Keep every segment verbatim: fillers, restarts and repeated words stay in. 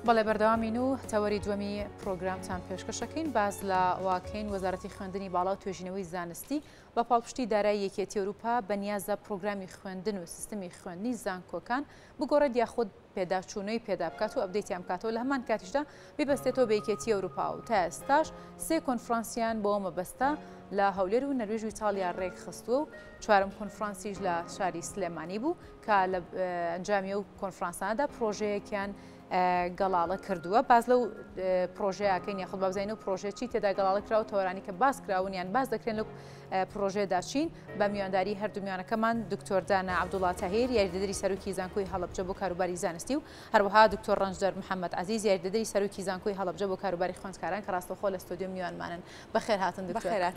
بەڵێ بەردەوامین و تەوەری دووەمی پرۆگرامتان پێشکەشەکەین باز لە واکەین وەزارەتی خوێندنی باڵا و توێژینەوەی زانستی بە پاڵپشتی دارایی یەکێتی ئەوروپا بەنیازە پرۆگرامی خوێندن و سیستمی خوێندنی زانکۆکان بگۆڕێت یاخود پێداچوونەوەی پێدا بکات و ئەپدەیتیان بکاتەوە لە هەمان کاتیشدا ببەستێتەوە بە یەکێتی ئەوروپا و تا ئێستاش سێ کۆنفرانسیان بۆ مەبەستە لە هەولێر و نەروێژ و ئیتالیا ڕێک خستووە و چوارم کۆنفرانسیش لە شاری سلێمانی بوو کە لە ئەنجامی ئەو کۆنفرانسانەدا پرۆژەیەکیان گەڵاڵە کردووە باز لەو پرۆژەیەکەین یاخود بابزین و پرۆژێکی تێدا گەڵاڵە کراوە تەوەرانی کە باس کراونیان باز دەکرێن لەو پرۆژێدا چین بە میوانداری هەردوومیانەکەمان دکتۆر دانا عەبدوڵڵا تاهیر یاریدەدەری سەرۆکی زانکۆی هەڵەبجە بۆ کاروباری زانستی و هەروەها دکتۆر ڕەنجدەر محەممەد عەزیز یاریدەدەری سەرۆکی زانکۆی هەڵەبجە بۆ کاروباری خوێندکاران کە ڕاستەوخۆ لە ستۆدیۆ میوانمانن بەخێر هاتن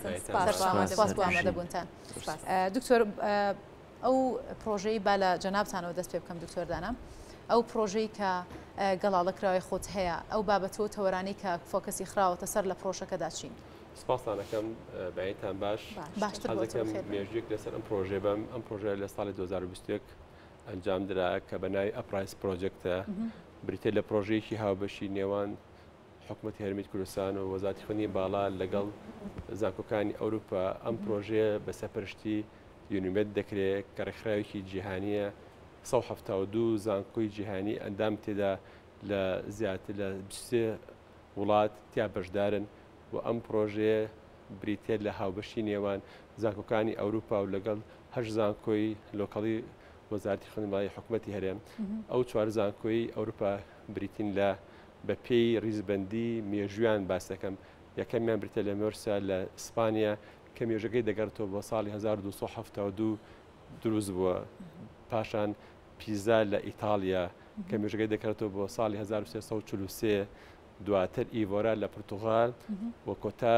سپاس بۆ ئامادەبوونتان دکتۆر ئەو پرۆژەی با لە جەنابتانەوە دەست پێ بکەم دکتۆر دانا ئەو پرۆژەی کە گەڵاڵەکراوی خۆت هەیە ئەو بابەتەوە تەوەرانی کە فۆکەسی خراوەتە سەر لە پرۆژەکەدا چین سپاسانەکەم بەیتان باش باشترم مێژویەک لەسەر ئەم پرۆژێ بەم ئەم پرۆژە لە ساڵی دوو هەزار و بیست و یەک ئەنجام درا کە بەناوی ئەپرایس پرۆجێکتە بریتێ لە پرۆژەیەکی هاوبەشی نێوان حکوومەتی هەرێمی کوردستان و وەزارەتی خوێندنی باڵا لەگەڵ زانکۆکانی ئەوروپا ئەم پرۆژەیە بە سەرپەرشتی یونیمێت دەکرێت کە ڕێکخراوێکی جیهانیە سەد و هەفتاد و دوو زانکۆی جیهانی ئەندام تێدا لە زیاتر لە بیست و سێ وڵات تیا بەشدارن و ئەم پرۆژەیە بریتێ لە هاوبەشی نێوان زانکۆکانی ئەوروپا و لەگەڵ هەشت زانکۆی لۆکەڵی وەزارەتی خوێندنی باڵای حکوومەتی هەرێم ئەو چوار زانکۆی ئەوروپا بریتین لە بە پێی ریزبەندی مێژویان باس دەکەم یەکەمیان بریتە لە مۆرسا لە ئیسپانیا کە مێژەکەی دەگەڕێتەوە بۆ ساڵی هەزار و دووسەد و هەفتاد و دوو دروست بووە پاشان پیزا لە ئیتالیا کە مێژەکەی دەکرێتەوە بۆ ساڵی هەزار و سێسەد و چل و سێ دواتر ئیڤۆرا لە پورتوغال و کۆتا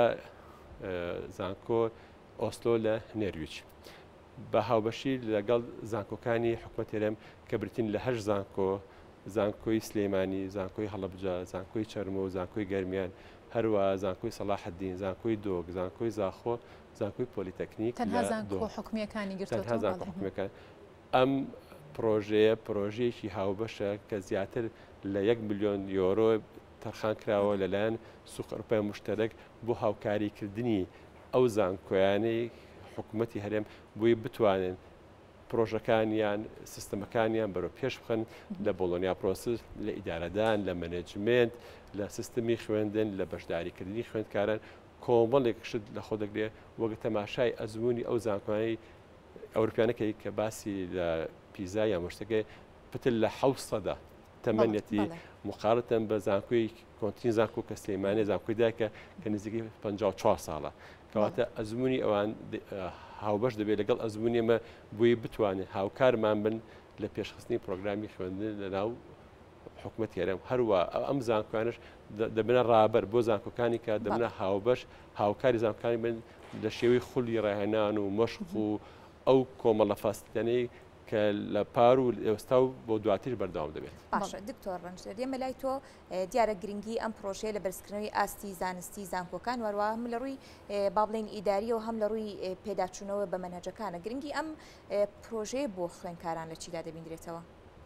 زانکۆ ئۆسلۆ لە نێرویج بە هاوبەشی لەگەڵ زانکۆکانی حکوومەتی هەرێم کە بریتین لە هەشت زانکۆ زانکۆی سلێمانی زانکۆی هەڵەبجە زانکۆی چەرمۆ و زانکۆی گەرمیان هەروە زانکۆی سەلاحەدین زانکۆی دۆک زانکۆی زاخۆ زانکۆی پۆلیتەکنیک تەنها زانکۆ حکومیەکانی گرتووە ئەم پرۆژەیە پرۆژەیەکی هاوبەشە کە زیاتر لە یەک میلیۆن یۆرۆ تەرخان کراوە لەلایەن سوق ئەوروپای مشتەرەک بۆ هاوکاریکردنی ئەو زانکۆیانەی حکوومەتی هەرێم بۆی بتوانن پرۆژەکانیان سیستەمەکانیان بەرەو پێش بخەن لە بۆلۆنیا پرۆسس لە ئیدارەدان لە مەنێجمنت لە سیستەمی خوێندن لە بەشداریکردنی خوێندکاران کۆمەڵێک شت لە خۆ دەگرێت وەک تەماشای ئەزمموی ئەو زانکۆیانەی ئەوروپیانەکەی کە باسی لە پیزا یا مشتەکەی پتر لە حەوت سەدا تەمەنێتی مقارەتەن بە زانکۆی کۆنتین زانکۆ کە سلێمانی زانکۆی دایکە کە نزیکی پەنجاو و چوار ساڵە کەواتە ئەزمموی ئەوان هاوبەش دەبێت لەگەڵ ئەزمموی ئەمە بۆی بتوانێت هاوکارمان بن لە پێشخستنی پرۆگرامی خوێندن لە ناو حکوومەتی هەرێم هەروە ئەم زانکۆیانش دەبنە ڕابەر بۆ زانکۆکانی کە دەبنە هاوبەش هاوکاری زانکۆکانی بن لە شێوەی خولی ڕاهێنان و مەشق و ئەو کۆمەڵە فاستیانەی کە لە پار و ئێستا و بۆ دواتر بەردەوام دەبێت. باشە دکتۆر ڕەنجدەر ئێمە لای تۆ دیارە گرنگی ئەم پرۆژەیە لە بەرزکردنەوەی ئاستی زانستی زانکۆکان وەروە هەم لە ڕووی با بڵێن ئیداری و هەم لە ڕووی پێداچوونەوە بە مەنهەجەکانە گرنگی ئەم پرۆژەیە بۆ خوێندکاران لە چیدا دەبینرێتەوە؟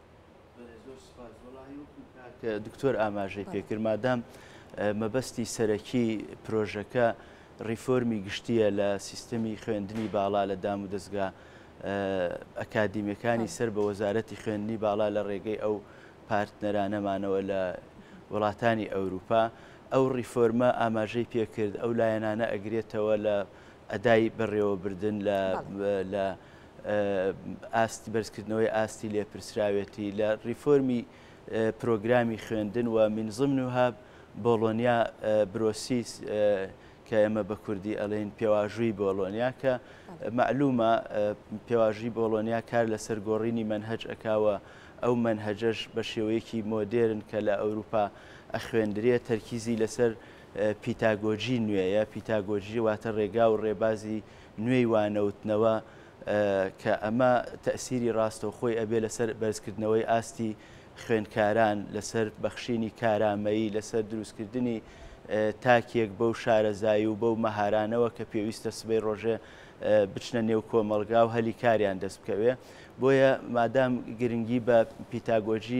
دکتۆر ئاماژەی پێکرد مادام مەبەستی سەرەکی پرۆژەکە ریفۆرمی گشتیە لە سیستەمی خوێندنی باڵا لە دام و دەستگا ئەکادیمیەکانی سەر بە وەزارەتی خوێندنی باڵا لە ڕێگەی ئەو پارتنەرانەمانەوە لە وڵاتانی ئەوروپا ئەو ریفۆرمە ئاماژەی پێکرد ئەو لایەنانە ئەگرێتەوە لە ئەدای بەڕێوەبردن لە ئاستی بەرزکردنەوەی ئاستی لێپرسراوێتی لە ریفۆرمی پرۆگرامی خوێندن و من ضمن وها بۆڵۆنیا برۆسیس کە ئێمە بە کوردی ئەڵێن پێواژووی بۆڵۆنیا کە معلومە پێواژووی بۆڵۆنیا کار لەسەر گۆڕینی مەنهەج ئەکاوە ئەو مەنهەجەش بە شێوەیەکی مۆدێرن کە لە ئەوروپا ئەخوێندرێت تەرکیزی لەسەر پیتاگۆجی نوێیە پیتاگۆجی واتە ڕێگا و ڕێبازی نوێی وانەوتنەوە کە ئەمە تەسیری ڕاستەوخۆی ئەبێ لەسەر بەرزکردنەوەی ئاستی خوێندکاران لەسەر بەخشینی کارامەیی لەسەر دروستکردنی تاکێک بەو شارەزایی و بەو مەهارانەوە کە پێویستە سبەی ڕۆژێ بچنە نێو کۆمەڵگا و هەلی کاریان دەست بکەوێ بۆیە مادام گرنگی بە پیتاگۆجی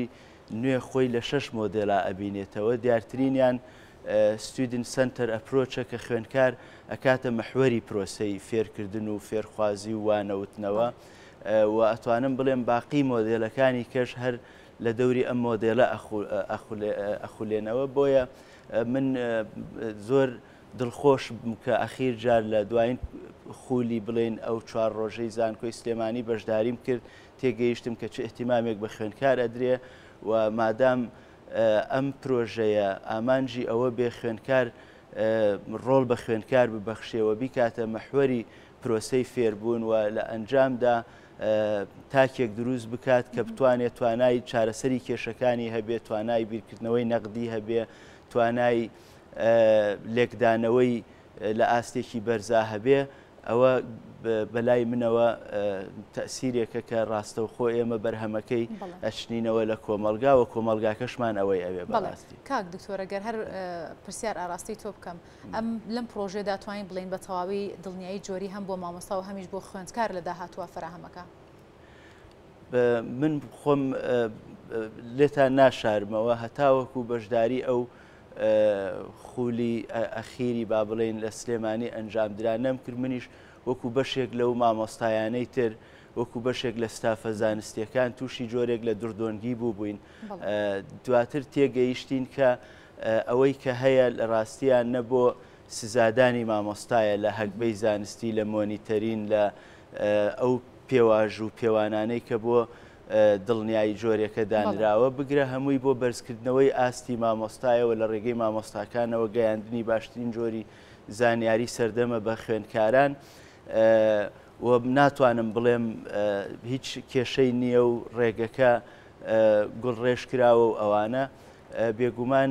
نوێ خۆی لە شەش مۆدێلا ئەبینێتەوە. دیارترینیان ستودنت سنتەر ئەپرۆچە کە خوێندکار ئەکاتە مەحوەری پرۆسەی فێرکردن و فێرخوازی و وانەوتنەوە و ئەتوانم بڵێم باقی مۆدێلەکانی کەش هەر لە دەوری ئەم مۆدێلە ئەخولێنەوە. بۆیە من زۆر دڵخۆش کە ئەخیر جار لە دوایین خولی بڵێن ئەو چوار ڕۆژەی زانکۆی سلێمانی بەشداریم کرد تێگەیشتم کە چ احتیمامێک بە خوێندکار ئەدرێ و مادام ئەم پرۆژەیە ئامانجی ئەوە بێ خوێندکار ڕۆڵ بە خوێندکار ببەخشێەوە بیکاتە مەحوەری پرۆسەی فێربوون و لە ئەنجامدا تاکێک دروست بکات کە بتوانێت توانای چارەسەری کێشەکانی هەبێت، توانای بیرکردنەوەی نەقدی هەبێ، توانای لێکدانەوەی لە ئاستێکی بەرزا هەبێ. ئەوە بەلای منەوە تەسیرێکە کە ڕاستەوخۆ ئێمە بەرهەمەکەی ئەچنینەوە لە کۆمەلگا و کۆمەلگاکەشمان ئەوەی ئەوێ بەڕاستی. کاک دکتۆرە گەر هەر پرسیار ئاراستی تۆ بکەم، ئەم لەم پرۆژێدا توانین بڵین بە تەواوی دڵنیایی جۆری هەم بۆ مامۆستا و هەمیش بۆ خوێندکار لە داهاتوە فراهەمەکە؟ من خۆم لێتان ناشارمەوە هەتاوەکو بەشداری ئەو خولی ئەخیری با بڵێن لە سلێمانی ئەنجامدرا نەمکرد. منیش وەکو بەشێک لەو مامۆستایانەی تر وەکو بەشێک لە ستافە زانستیەکان تووشی جۆرێک لە دوردۆنگی بوو بووین. دواتر تێگەیشتین کە ئەوەی کە هەیە لە ڕاستیان نەبۆ سزادانی مامۆستایە لە هەکبەی زانستی لە مۆنیتەرین لە ئەو پێواژ و پێوانانەی کە بۆ دڵنیایی جۆرێکە دانراوە بگرە هەمووی بۆ بەرزکردنەوەی ئاستی مامۆستایەوە لە ڕێگەی مامۆستاکانەوە گەیاندنی باشترین جۆری زانیاری سەردەمە بە خوێندکاران. و ناتوانم بڵێم هیچ کێشەی نییە و ڕێگەکە گوڵڕێژ کراوە و ئەوانە. بێگومان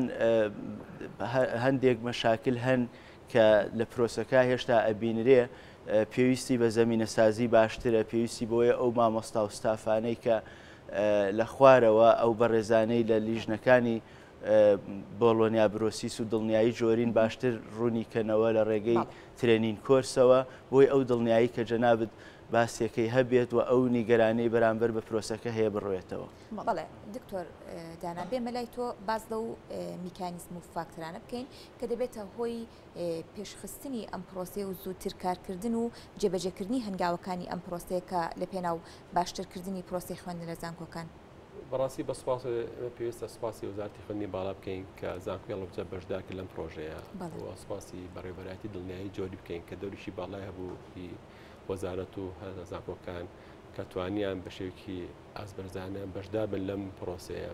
هەندێک مەشاکل هەن کە لە پرۆسەکە هێشتا ئەبینرێ، پێویستی بە زەمینە سازی باشترە، پێویستی بۆیە ئەو مامۆستا و ستافانەی کە لە خوارەوە ئەو بەڕێزانەی لە لیژنەکانی بۆڵۆنیا برۆسیس و دڵنیایی جۆرین باشتر ڕوونیکەنەوە لە ڕێگەی ترێنین کۆرسەوە بۆی ئەو دڵنیایی کە جەنابەت باسیەکەی هەبێت و ئەو نیگەرانەی بەرامبەر بە پرۆسەکە هەیە بڕوێتەوە. بەڵێ دکتۆر دانا بێمە لای تۆ باز لەو میکانیزم و فاکتۆرانە بکەین کە دەبێتە هۆی پێشخستنی ئەم پرۆسێ و زووتر کارکردن و جێبەجێکردنی هەنگاوەکانی ئەم پرۆسەیە کە لە پێناو باشترکردنی پرۆسی خوێندن لە زانکۆکان. بەڕاستی بە سوپاس پێویستە سوپاسی وەزارەتی خوێندنی باڵا بکەین کە زانکۆی هەڵبجە بەشدارکرد لەم پرۆژەیە و سوپاسی بەڕێوەبەرایەتی دڵنیایی جۆری بکەین کە دەوریشی باڵای هەبوو وەزارەت و زانکۆکان کە توانیان بە شێوکی ئازبەرزانە بەشدار بن لەم پرۆسەیە.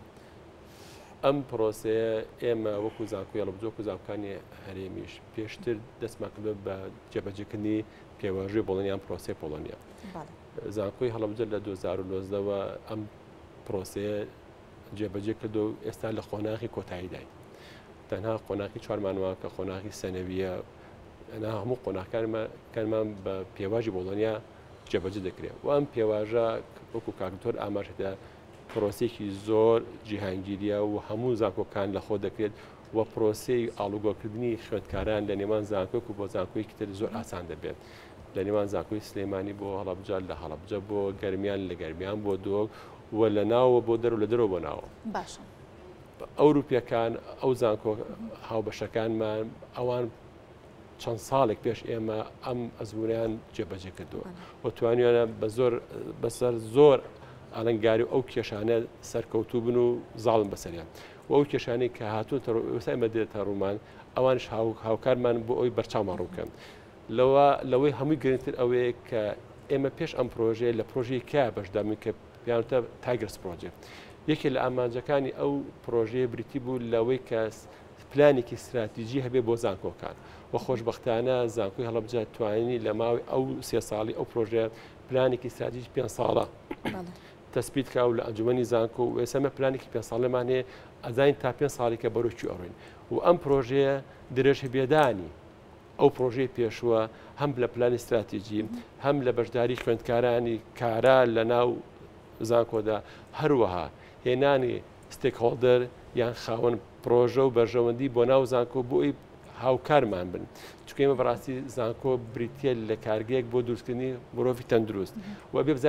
ئەم پرۆسەیە ئێمە وەکو زانکۆی هەڵبجە و زانکۆکانی هەرێمیش پێشتر دەستمان کرد بە جێبەجێکردنی پێوەژەی بۆڵۆنیان پرۆسەی پۆڵۆنیا. زانکۆی هەڵبجە لە دوو هەزار و نۆزدەوە ئەم پرۆسەیە جێبەجێ کردو و ئێستا لە خۆناغی کۆتاییدای. تەنها قۆناغی چوارمانەوە کە خۆناغی سەنەویە هەموو قۆناغەکانمان بە پێواژی بۆڵۆنیا جێبەجێ دەکرێت و ئەم پێواژە وەکو کاکتۆر ئاماژەدا پرۆسێکی زۆر جیهانگیریە و هەموو زانکۆکان لە خۆ دەکرێت و پرۆسەی ئاڵوگۆکردنی خوێندکاران لە نێوان زانکۆک و بۆ زانکۆی کتر زۆر ئاسان دەبێت. لە نێوان زانکۆی سلێمانی بۆ هەڵەبجە لە هەڵەبجە بۆ گەرمیان لە گەرمیان بۆ دۆک و لە ناوە بۆ دەر و لە دەرەوە بۆ ناوە. باشە ئەوروپیەکان ئەو زانکۆ هاوبەشەکانمان ئەوان چەند ساڵێک پێش ئێمە ئەم ئەزمونیان جێبەجێ کردووە و توانیانە بە زۆر بەسەر زۆر ئالنگاری ئەو کێشانە سەرکەوتوو بن و زاڵم بەسەریان و ئەو کێشانەی کە هاتوون وسای مەدرێتە ڕوومان ئەوانش هاوکارمان بۆ ئەوی بەرچاومان ڕووکەن. لەوە لەوەی هەمووی گرنگتر ئەوەیە کە ئێمە پێش ئەم پرۆژەیە لە پرۆژەی کا بەشدامی کە پیانتە تایگرس پرۆژێ یەکێک لە ئامانجەکانی ئەو پرۆژەیە بریتی بوو لەوەی کە پلانێکی استراتیژی هەبێ بۆ زانکۆکان و خۆشبەختانە زانکۆی هەڵەبجە توانینی لە ماوەی ئەو سێ ساڵی ئەو پرۆژە پلانێکی استراتیژی پێنج ساڵە تەسبیت کا و لە ئەنجومەنی زانکۆ و ئێستا پلانێکی پێنج ساڵەمان هەیە ئەزانین تا پێنج ساڵی کە بەرەوکی ئەڕۆین و ئەم پرۆژەیە درێژ بێدانی ئەو پرۆژەی پێشوە هەم لە پلانی استراتیژی هەم لە بەشداری خوێندکارانی کارا لە ناو زانکۆدا هەروەها هێنانی ستێکهۆڵدەر یان خاوەن پرۆژە و بەرژەوەندی بۆ ناو زانکۆ بۆی هاوکارمان بن چونکە ئێمە بەڕاستی زانکۆ بریتە لە کارگەیەک بۆ دروستکردنی مرۆڤی تەندروست و بێ بزانی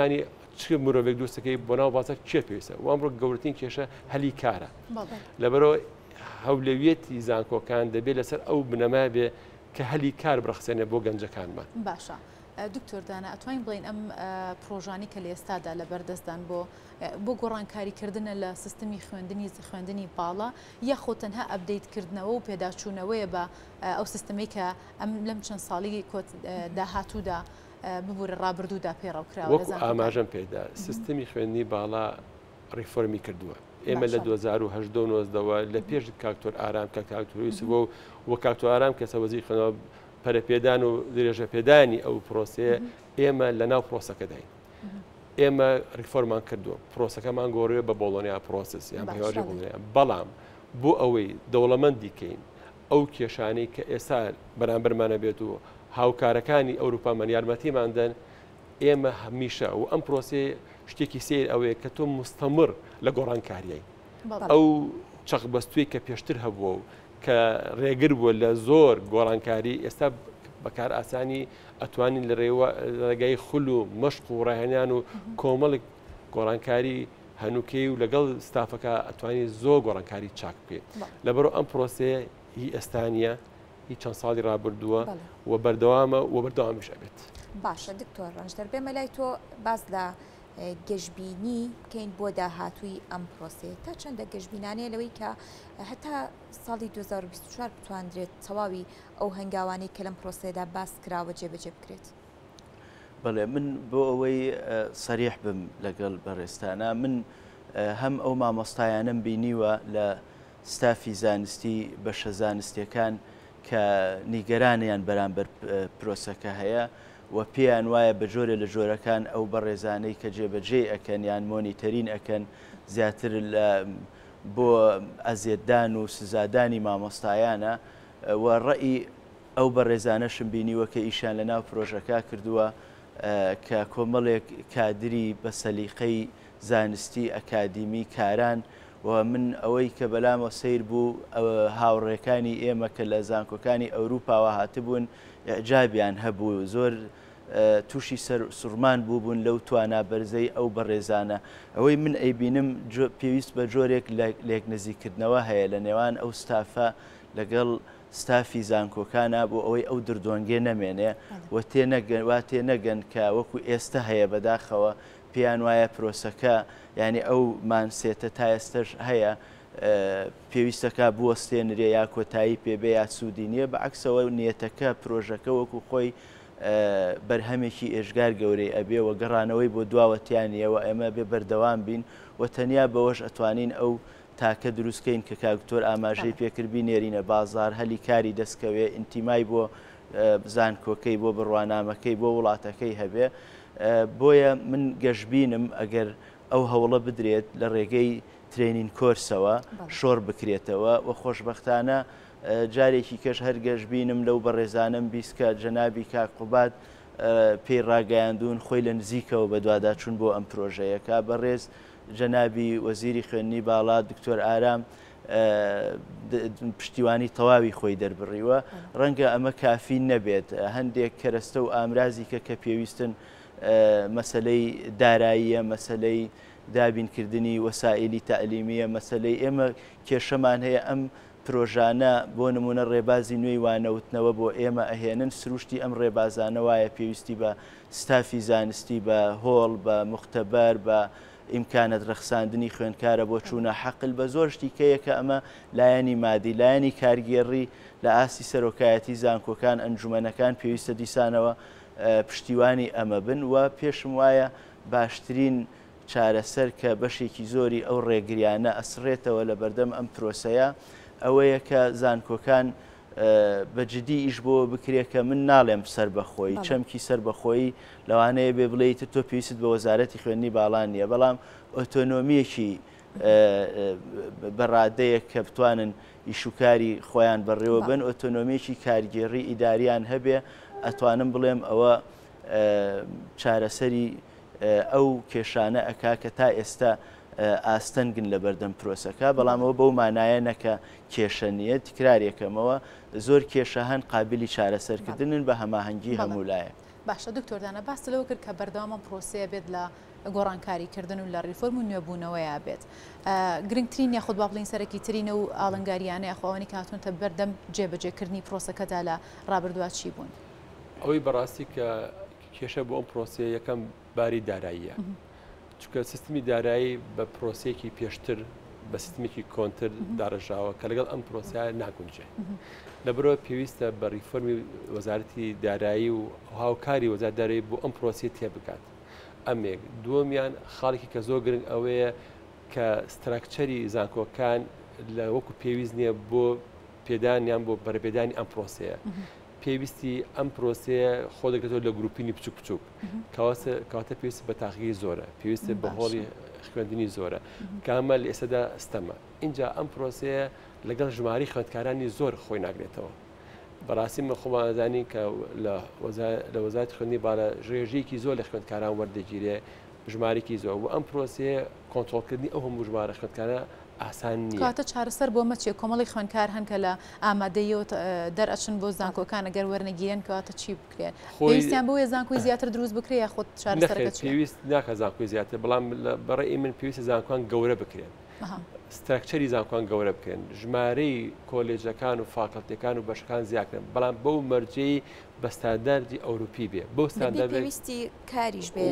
چ مرۆڤێک دروستەکەی بۆ ناو بازار چێ پێویستە و ئەمڕۆ گەورەترین کێشە هەلی کارە لەبەرەوە هەولێویەتی زانکۆکان دەبێت لەسەر ئەو بنەما بێ کە هەلی کار بڕخسێنێ بۆ گەنجەکانمان. باشە دکتۆر دانا ئەتوانین بڵین ئەم پرۆژانی کە لە ئێستادا لە بەردەستدان بۆ بۆ گۆڕانکاریکردنە لە سیستمی خوێندنی خوێندنی باڵا یاخۆ تەنها ئەپدەیتکردنەوە و پێداچوونەوەیە بە ئەو سیستمی کە ئەم لەم چەند ساڵی داهاتوودا ببوورە ڕابردوودا پێڕاوکراوە وەکو ئاماژەم پێدا سیستمی خوێندنی باڵا ڕیفۆرمی کردووە. ئێمە لە دو هەزار و هەشت و نۆزدەوە لە پێش کاکتۆر ئارام کە کاکتۆر یوسفۆ و کاکتۆر ئارام کەسە وەزیری خوێندنەوە پەرەپێدان و درێژە پێدانی ئەو پرۆسەیە ئێمە لە ناو پرۆسەکەداین. ئێمە ریفۆرمان کردووە پرۆسەکەمان گۆڕوێ بە بۆڵۆنیا پرۆسس یان هێواژە بڵێ بەڵام بۆ ئەوەی دەوڵەمەندی کەین ئەو کێشانەی کە ئێستا بەرامبەرمانە بێت و هاوکارەکانی ئەوروپامان یارمەتیماندەن ئێمە هەمیشە و ئەم پرۆسێ شتێکی سیر ئەوەیە کە تۆ مستەمر لە گۆڕانکاریایی ئەو چەقبەستوی کە پێشتر هەبووە و کە ڕێگر بووە لە زۆر گۆڕانکاری ئێستا بەکار ئاسانی ئەتوانین لە ڕێگای خول و مەشق و ڕاهێنان و کۆمەڵێک گۆڕانکاری هەنووکەی و لەگەڵ ستافەکە ئەتوانی زۆر گۆڕانکاری چاک بکەیت لەبەرەوە ئەم پرۆسەیە هی ئێستانیە هی چەند ساڵی ڕابردووە و بەردەوامە و بەردەوامیش ئەبێت. باشە دکتۆر ڕەنجدەر بێمە لای تۆ باز لە گەشتبینی بکەین بۆ داهاتووی ئەم پرۆسێ تا چەندە گەشتبینانەیە لەوەی کە هەتا ساڵی دوو هەزار و بیست و چوار بتوانرێت تەواوی ئەو هەنگاوانەی کە لەم پرۆسێدا باس کراوە جێبەجێ بکرێت. بەڵێ من بۆ ئەوەی سەریح بم لەگەڵ بەڕێستانە من هەم ئەو مامۆستایانم بینیوە لە ستافی زانستی بەشە زانستیەکان کە نیگەرانیان بەرامبەر پرۆسەکە هەیە و پێیان وایە بە جۆرە لە جۆرەکان ئەو بەڕێزانەی کە جێبەجێ ئەکەن یان مۆنیتەرین ئەکەن زیاتر بۆ ئەزیێددان و سزادانی مامۆستایانە و ڕەئی ئەو بەڕێزانەشم بینیوە کە ئیشان لە ناو پرۆژەکە کردووە کە کۆمەڵێک کادری بە سەلیقەی زانستی ئەکادیمی کاران و من ئەوەی کە بەلامە سیر بوو هاوڕێکانی ئێمە کە لە زانکۆکانی ئەوروپاوە هاتبوون ئەعجابیان هەبوو زۆر تووشی سوورمان بوو بوون لەو توانە بەرزەی ئەو بەڕێزانە ئەوەی من ئەیبینم پێویست بە جۆرێک لێک نزیکردنەوە هەیە لە نێوان ئەو ستافە لەگەڵ ستافی زانکۆکانە بۆ ئەوەی ئەو دردۆنگێ نەمێنێ وا تێ نەگەن کە وەکو ئێستا هەیە بەداخەوە پێیان وایە پرۆسەکە ینی ئەو مانسێتە تا ئێستش هەیە پێویستەکە بوەستێنرێ یا کۆتایی پێبێ یا سوودی نییە بەعکسەوە نیەتەکە پرۆژەکە وەکو خۆی بەرهەمێکی ئێژگار گەورەی ئەبێ و گەڕانەوەی بۆ دواوەتیانیەوە ئێمە بێ بەردەوام بین و تەنیا بەوەش ئەتوانین ئەو تاکە دروستکەین کە کاکتۆر ئاماژەی پێکردبی نێرینە بازار هەلی کاری دەستکەوێ ئینتیمای بۆ بزانکۆکەی بۆ بڕوانامەکەی بۆ وڵاتەکەی هەبێ بۆیە من گەشتبینم ئەگەر ئەو هەوڵە بدرێت لە ڕێگەی ترێنین کۆرسەوە شۆڕ بکرێتەوە و خۆشبەختانە جارێکی کەش هەر گەشتبینم لەو بەڕێزانم بیستکە جەنابی کاکوبات پێی ڕاگەیاندون خۆی لە نزیکەوە بە دوواداچوون بۆ ئەم پرۆژەیەکە بەڕێز جەنابی وەزیری خوێندنی باڵا دکتۆر ئارام پشتیوانی تەواوی خۆی دەربڕیوە ڕەنگە ئەمە کافی نەبێت هەندێک کەرەستە و ئامرازی کە کە پێویستن مەسلەی داراییە مەسلەی دابینکردنی وەسائلی تەعلیمیە مەسلەی ئێمە کێشەمان هەیە ئەم پرۆژانە بۆ نمونە ڕێبازی نوێی وانەوتنەوە بۆ ئێمە ئەهێنن سروشتی ئەم ڕێبازانە وایە پێویستی بە ستافی زانستی بە هۆڵ بە مختەبەر بە ئیمکانەت ڕەخساندنی خوێندکارە بۆ چوونە حەقل بە زۆر شتیکەیە کە ئەمە لایەنی مادی لایەنی کارگێڕی لە ئاسی سەرۆکایەتی زانکۆکان ئەنجومەنەکان پێویستە دیسانەوە پشتیوانی ئەمە بن و پێشم وایە باشترین چارەسەر کە بەشێکی زۆری ئەو ڕێگریانە ئەسڕێتەوە لە بەردەم ئەم پرۆسەیە ئەوەیە کە زانکۆکان بەجددی ئیش بۆ بکرێت کە من ناڵێم سەر بەخۆی چەمکی سەر بەخۆی لەوانەیە بێ بڵێیت تۆ پێویست بە وەزارەتی خوێندنی باڵان نیە بەڵام ئۆتۆنۆمیەکی بەڕادەیە کە بتوانن ئیشوکاری خۆیان بەڕێوە بن ئۆتۆنۆمیەکی کارگێڕی ئیداریان هەبێ ئەتوانم بڵێم ئەوە چارەسەری ئەو کێشانە ئەکا کە تا ئێستا ئاستەنگن لە بەردەم پرۆسەکە بەڵامەوە بەو مانایە نەکە کێشە نیە تکرارێکەمەوە زۆر کێشە هەن قابلی چارەسەرکردنن بە هەماهەنگی هەموو لایە باشە دکتۆردانە باس لەوە کرد کە بەردەوام پرۆسەیە بێت لە گۆڕانکاریکردن و لە ریفۆرم و نوێبوونەوەیە بێت گرنگترین یاخود با بڵین سەرەکی ترینە و ئاڵنگاریانە یاخواوانی کاتونتە بەردەم جێبەجێکردنی پرۆسەکەدا لە ڕابردووە چی بوون ئەوەی بەڕاستی کە کێشە بۆ ئەم پرۆسەیە یەکەم باری داراییە چونکە سیستمی دارایی بە پرۆسەیەکی پێشتر بە سیستمێکی کۆنتر داڕژاوە کە لەگەڵ ئەم پرۆسیە ناگونجێ لەبەرەوە پێویستە بە ریفۆرمی وەزارەتی دارایی و هاوکاری وەزارەتی دارایی بۆ ئەم پرۆسیە تێبگات ئەمێک دووەمیان خاڵێکی کە زۆر گرنگ ئەوەیە کە ستراکچەری زانکۆکان لە وەکو پێویست نییە بۆ پێدانیان بۆ بەرەپێدانی ئەم پرۆسەیە پێویستی ئەم پرۆسەیە خۆ دەگرێتەوە لە گروپینی بچوک بچوک کەواتە پێویست بە تاقیی زۆرە پێویستە بە هۆڵی خوێندنی زۆرە کامە لە ئێستادا ستەمە اینجا ئەم پرۆسەیە لەگەڵ ژماری خوێندکارانی زۆر خۆی ناگرێتەوە بەڕاستی من خۆمانزانین کە لە وەزارەتی خوێندنی باڵە ژێژەیەکی زۆر لە خوێندکاران وەردەگیرێ ژمارێکی زۆر و ئەم پرۆسەیە کۆنتڕۆڵکردنی ئەو هەموو ژمارە خوێندکارە ئاسان نییە کاتە چارەسەر بۆ مەچێ کۆمەڵی خوێندکار هەن کە لە ئامادەیەوە دەرئەچن بۆ زانکۆکان ئەگەر وەرنەگیرێن کەواتە چی بکرێت پێویستیان بۆیە زانکۆی زیاتر دروست بکرێ یا خۆت چارەسەرەکە پێویست ناکە زانکۆی زیاتر بەڵام بەڕێی من پێویستە زانکۆیان گەورە بکرێن ستراکچەری زانکۆیان گەورە بکەن ژمارەی کۆلێجەکان و فاکەڵتیەکان و بەشەکان زیاکەن بەڵام بەو مەرجەی بە ستانداردی ئەوروپی بێ بۆ پێویستی کاریش بێ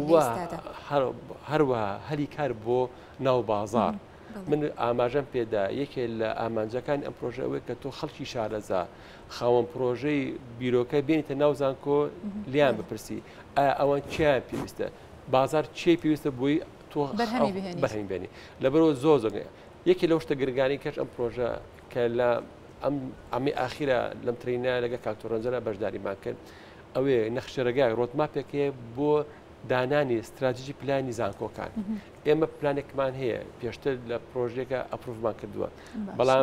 هەروەها هەلی کار بۆ ناو بازار من ئاماژەم پێدا یەکێ لە ئامانجەکانی ئەم پرۆژە ئەوەیە کە تۆ خەڵکی شارەزا خاوەن پرۆژەی بیرۆکە بێنیتە ناو زانکۆ لیان بپرسی ئایا ئەوان چیان پێویستە بازار چی پێویستە بۆی تۆ بەرهەمی بێنی لەبەرەوە زۆر زۆر یەکی لەو شتە گرنگانی کەش ئەم پرۆژە کە لە ئەم ئەمی ئاخیرە لەم ترینە لەگە کاکتۆرەنجەرە بەشداریمان کرد ئەوێ نەخشەرەگای ڕۆتماپێکەیە بۆ دانانی استراتیژی پلانی زانکۆکان ئێمە پلانێکمان هەیە پێشتر لە پرۆژێکە ئەپروڤمان کردووە بەڵام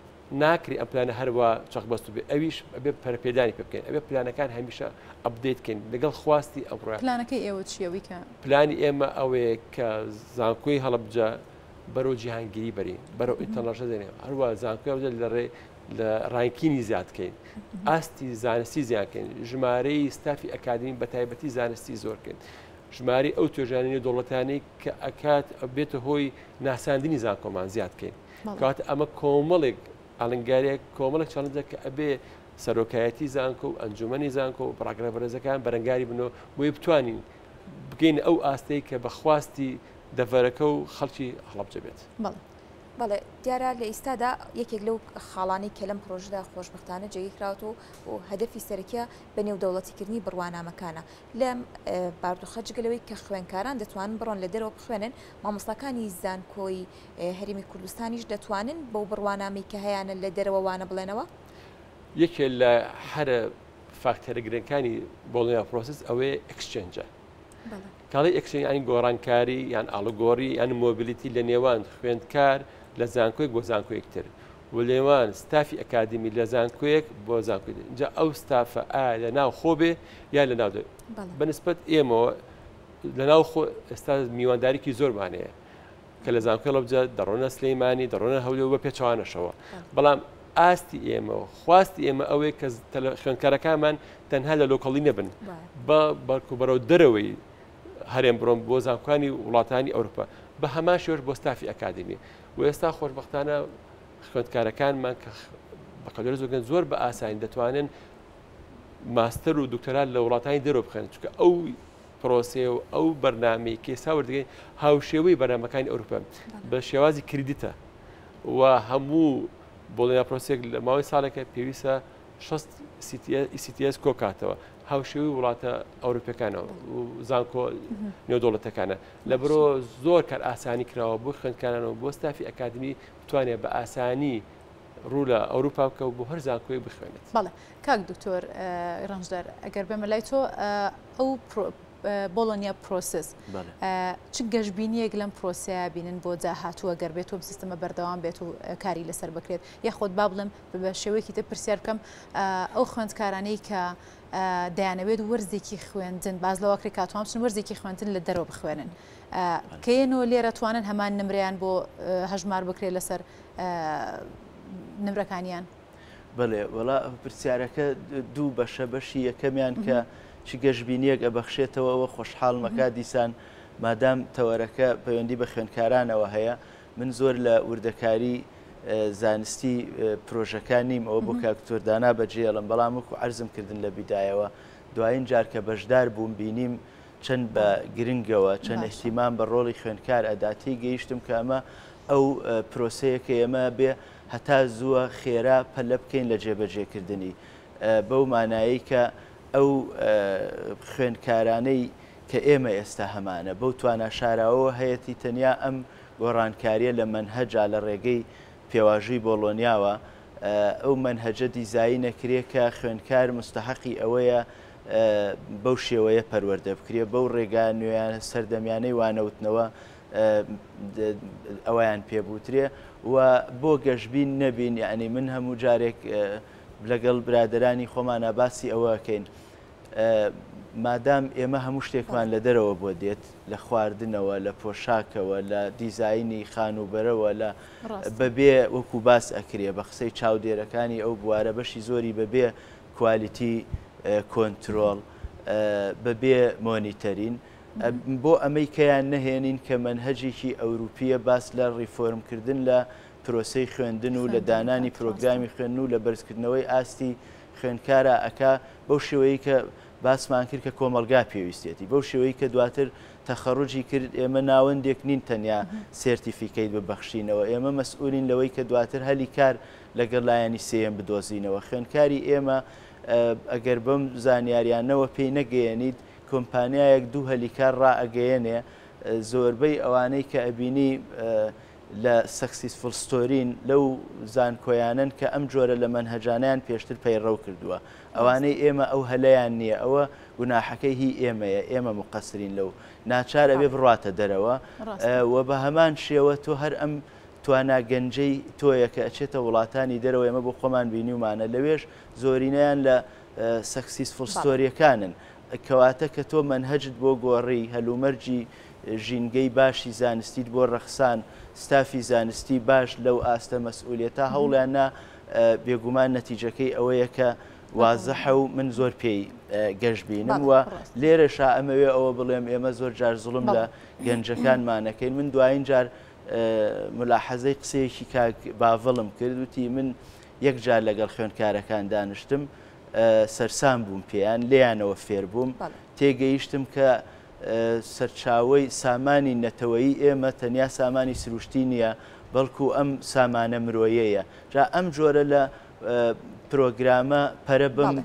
ناکری ئەم پلانە هەروە چەقبەست بێ ئەویش ئەبێ پەرپێدانی پێ بکەین ئەبێ پلانەکان هەمیشە ئەپدەیتکەین لەگەڵ خواستی ئەمڕۆ پلانەکەی ئێوە چیەوەی کە پلانی ئێمە ئەوەیە کە زانکۆی هەڵەبجە بەرەو جیهانگیری بەری بەرەو ئینتەرنەشنەڵ دێنێ هەروە زانکۆی لە ڕێ لە ڕانکینی زیادکەین ئاستی زانستی زیادکەین ژمارەی ستافی ئەکادمی بە تایبەتی زانستی زۆرکەین ژماری ئەو توێژانینی دوڵەتانی کە ئەکات بێتە هۆی ناساندنی زانکۆمان زیادکەین کاتە ئەمە کۆمەڵێک ئاڵنگارێک کۆمەڵێک چاڵنجە کە ئەبێ سەرۆکایەتی زانکۆ و ئەنجومەنی زانکۆ و پڕاگرە بەرزەکان بەرەنگاری بنەوە بۆی بتوانین بگەین ئەو ئاستەی کە بەخواستی دەڤەرەکە و خەڵکی هەڵەبجە بێت. بەڵێ دیارە لە ئێستادا یەکێک لەو خاڵانی کە لەم پرۆژدا خۆشبەختانە جێگیراوەوە و هەدەفی سەرەکیە بە نێودەوڵەتیکردنی بڕوانامەکانە لەم باردوخە جگەلەوەی کە خوێنکاران دەتوانن بڕۆن لە دەرەوە بخوێنن مامۆستاکانی زانکۆی هەرێمی کوردستانیش دەتوانن بەو بڕوانامی کە هەیەە لە دەرەوە وانە بڵێنەوە یەکێ لە هەرە فاکتەرە گرنگەکانی بۆڵنیا پرۆسس ئەوەیە ئەکسچێنجە کاڵی ئەکسچێنج یانی گۆڕانکاری یان ئاڵگۆڕی یان مۆبیلیتی لە نێوان خوێندکار لە زانکۆیەک بۆ زانکۆیەکتر و لێوان ستافی ئەکادمی لە زانکۆیەک بۆ زانکۆی اینجا ئەو ستافە ئایا لە ناو خۆ بێ یان لە ناو بەنسبەت ئێمەوە لە ناو خۆ ئێستا میوانداریکی زۆرمانەیە کە لە زانکۆی لەبجە دەڕۆنە سلەیمانی دەڕۆنە هەولێ بە پێچوانەشەوە بەڵام ئاستی ئێمە و خواستی ئێمە ئەوەیە کە خوێندکارەکانمان تەنها لە لۆکەڵی نەبن بە بەرکوبەرەوە دەرەوەی هەرێم بڕۆم بۆ زانکۆکانی وڵاتانی ئەوروپا بە هەمان شێوەش بۆ ستافی ئەکادمی و ئێستا خۆشبەختانە خوێندکارەکانمان کە بەقەدر زۆرگەن زۆر بە ئاسانی دەتوانن ماستەر و دکتۆرا لە وڵاتانی دەرەوە بخێن چونکە ئەو پرۆسێ و ئەو بەرنامەی کێسا وەردەگەین هاوشێوەی بەرنامەکانی ئەوروپا بە شێوازی کریدیتە و هەموو بۆڵێنا پرۆسێک لە ماوەی ساڵێکە پێویستە شەست ای سی تی ئەس کۆکاتەوە هاوشێوی وڵاتە ئەوروپیەکانەوە و زانکۆ نێودوڵەتەکانە لەبەرۆ زۆر کار ئاسانی کراوە بۆ خوێندکارانەوە بۆ ستافی ئەکادمی بتوانێت بە ئاسانی ڕوو لە ئەوروپا بکە و بۆ هەر زانکۆی بخوێنێت. بەڵێ کاک دکتۆر ڕەنجدەر ئەگەر بێمە لای تۆ ئەو بۆڵۆنیا پرۆسس چ گەشتبینیەک لەم پرۆسەیە بینن بۆ جاهاتووە گەر بێت و سیستەمە بەردەوام بێت و کاری لەسەر بکرێت یاخۆت با بڵم بە شێوەیەکی تر پرسیار بکەم ئەو خوێندکارانەی کە دەیانەوێت وەرزێکی خوێندن باز لەوەکری کاتوان بچن وەرزێکی خوێندن لە دەرەوە بخوێنن کەیەنەوە لێرە توانن هەمان نمرەیان بۆ هەژمار بکرێت لەسەر نمرەکانیان. بڵێ وڵا پرسیارەکە دوو بەشە بەشی یەکەمیان کە چی گەشتبینیەک ئەبەخشێتەوە ئەوە خۆشحاڵ مەکا دیسان مادام تەوەرەکە پەیوەندی بە خوێندکارانەوە هەیە. من زۆر لە وردەکاری زانستی پرۆژەکان نیم ئەوە بۆ کاکتۆردانا بەجێڵم، بەڵام وەکو عەرزم کردن لە بیدایەوە دوایین جار کە بەشدار بووم بینیم چەند بە گرنگەوە چەند احتیمام بە ڕۆڵی خوێندکار ئەداتی گەیشتم کە ئەمە ئەو پرۆسەیەکە ئێمە بێ هەتا زووە خێرا پەلە بکەین لە جێبەجێکردنی بەو مانایی کە ئەو خوێندکارانەی کە ئێمە ئێستا هەمانە بەو توانە شاراوە هەیەی تەنیا ئەم گۆڕانکاریە لە منهەجا لە ڕێگەی پێواژووی بۆڵۆنیاوە ئەو منهەجە دیزایی نەکرێت کە خوێندکار مستحقی ئەوەیە بەو شێوەیە پەروەردە بکرێ بەو ڕێگا نوێیان سەردەمیانەی وانەوتنەوە ئەویان پێبووترێ و بۆ گەشتبین نەبین یعنی من هەموو جارێک لەگەڵ برادرانی خۆمانە باسی ئەوەکەین مادام ئێمە هەموو شتێکمان لە دەرەوە بۆ دێت لە خواردنەوە لە پۆشاکەوە لە دیزایانی خانوبەرەوە لە بەبێ وەکو باس ئەکرێ بە قسەی چاودێرەکانی ئەو بوارە بەشی زۆری بەبێ کوالیتی کۆنتترۆل بەبێ مۆنیتەرین بۆ ئەمەی کەیان نەهێنین کە منهەجێکی ئەوروپیە باس لە ڕیفۆرمکردن لە پرۆسەی خوێندن و لە دانانی پرۆگرامی خوێندن و لە بەرزکردنەوەی ئاستی خوێندکارە ئەکا بەو شێوەیە کە باسمان کرد کە کۆمەلگا پێویستێتی بەو شێوەیە کە دواتر تەخەڕوجی کرد ئێمە ناوەندێک نین تەنیا سێرتیفیکەیت ببەخشینەوە ئێمە مەسئولین لەوەی کە دواتر هەلی کار لەگەڵ لایەنی سێم بدۆزینەوە خوێندکاری ئێمە ئەگەر بەم زانیاریانەوە پێی نەگەیەنیت کۆمپانیایەک دوو هەلیکار ڕائەگەیەنێ زۆربەی ئەوانەی کە ئەبینی لە سەکسیسفڵ ستۆرین لەو زانکۆیانن کە ئەم جۆرە لە منهەجانیان پێشتر پەیڕەو کردووە ئەوانەی ئێمە ئەو هەلەیان نییە ئەوە گوناحەکەی هی ئێمەیە ئێمە مقەسرین لەو ناچارە بێ بڕاتە دەرەوە و بە هەمان شێوە تۆ هەر ئەم توانا گەنجەی تۆیە کە ئەچێتە وڵاتانی دەرەوە ئێمە بۆ خۆمان بینیومانە لەوێش زۆرینەیان لە سەکسیسفڵ ستۆریەکانن کەواتە کە تۆ منهەجت بۆ گۆڕی هەلومەرجی ژینگەی باشی زانستیت بۆ ڕەخسان ستافی زانستی باش لەو ئاستە مەسئولیەتە هەوڵیانە بێگومان نەتیجەکەی ئەوەیە کە وازەحە و من زۆر پێی گەشت بینم و لێرەشا ئەمەوێ ئەوە بڵێم ئێمە زۆر جار زوڵم لە گەنجەکانمانەکەین من دوایین جار ملاحەزەی قسەیەکی کاک باڤڵم کرد وتی من یەک جار لەگەڵ خوێندکارەکان دانیشتم سەرسام بووم پێیان لێیانەوە فێر بووم تێگەیشتم کە سەرچاوەی سامانی نەتەوەیی ئێمە تەنیا سامانی سروشتی نییە بەڵکو ئەم سامانە مرۆیەیە جا ئەم جۆرە لە پرۆگرامە پەرە بم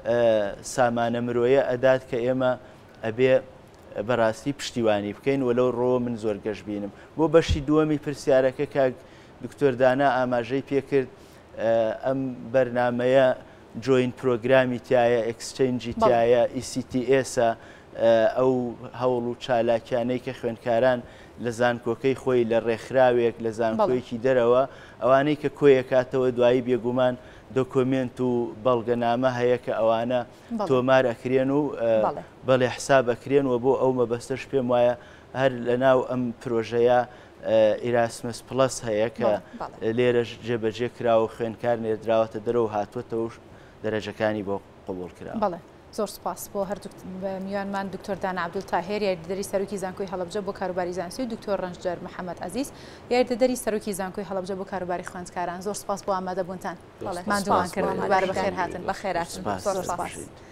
سامانە مرۆیە ئەدات کە ئێمە ئەبێ بەڕاستی پشتیوانی بکەین و لەو ڕۆ من زۆر گەشت بینم بۆ بەشی دووەمی پرسیارەکە کاک دکتۆردانا ئاماژەی پێکرد ئەم بەرنمەیە جوین پرۆگرامی تایە ئەکسچەنجی تایە ئی سی تی ئێسە ئەو هەوڵ و چالاکیانەی کە خوێندکاران لە زانکۆکەی خۆی لە ڕێکخراوێک لە زانکۆیەکی دەرەوە ئەوانەی کە کۆیەکاتەوە دوایی بێگومان دۆکۆمنت و بەڵگەنامە هەیە کە ئەوانە تۆمار ئەکرێن و بەڵێ حساب ئەکرێن و بۆ ئەو مەبەستەش پێم وایە هەر لە ناو ئەم پرۆژەیە ئیراسمس پلس هەیە کە لێرەش جێبەجێ کراوە خوێندکار نێردراوەتە دەرەوە هاتووەتەوە دەرەجەکانی بۆ قبول کرا. زۆر سپاس بۆ هەر میوانمان دکتۆر دانا عەبدولتاهیر یاریدەری سەرۆکی زانکۆی هەڵەبجە بۆ کاروباری زانستی و دکتۆر ڕەنجدەر محەممەد عەزیز یاریدەری سەرۆکی زانکۆی هەڵەبجە بۆ کاروباری خوێندکاران زۆر سپاس بۆ ئامادەبوونتان ماندووان کردن دووبارە بەخێر هاتن بەخێرهاتن.